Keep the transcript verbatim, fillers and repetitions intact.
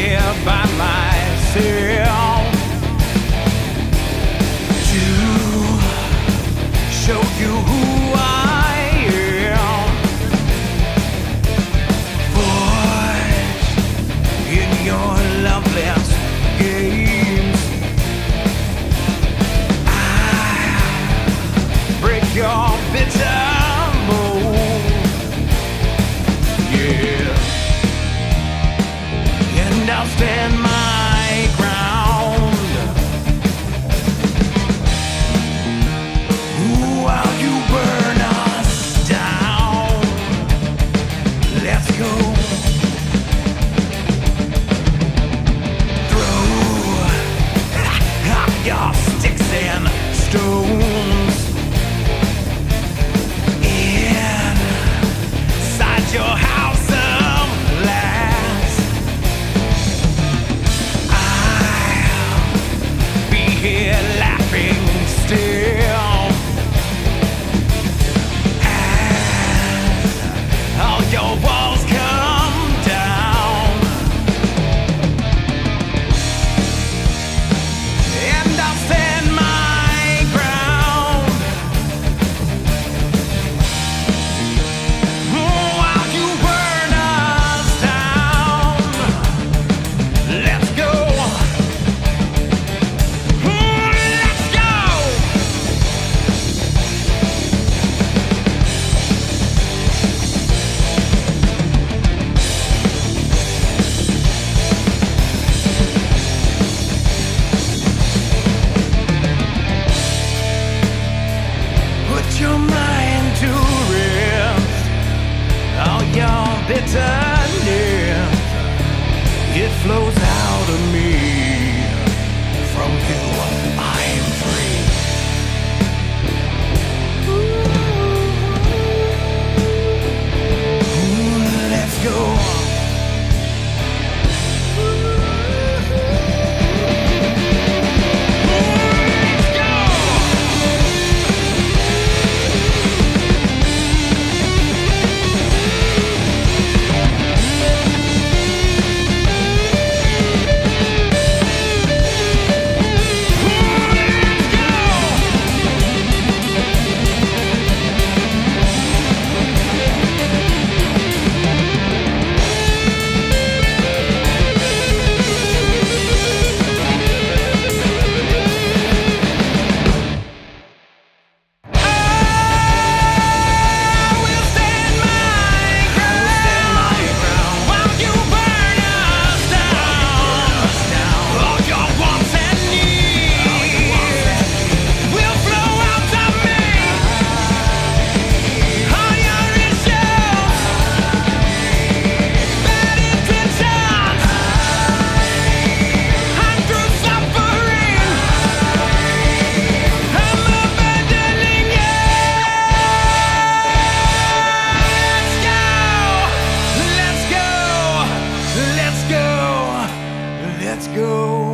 here by myself to show you who I am. Boys, in your loveless games, I break your bitter mold. Yeah, and I'll stand my ground. Ooh, while you burn us down, let's go. Throw out your sticks and stones inside your house of glass. I'll be here laughing still as all your walls come down, and I'll stand my ground. While you burn us down, let's go. Let's go. Put your mind to rest. All your bitterness, it flows out of me. From you, I'm free. Ooh, let's go. Let's go. Let's go.